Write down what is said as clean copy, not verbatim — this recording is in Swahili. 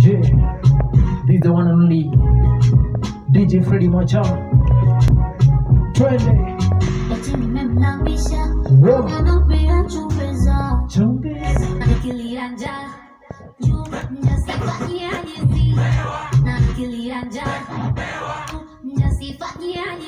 Yeah, this is the one and only DJ Freddy Macha. Twende. Wow. Chumbeza.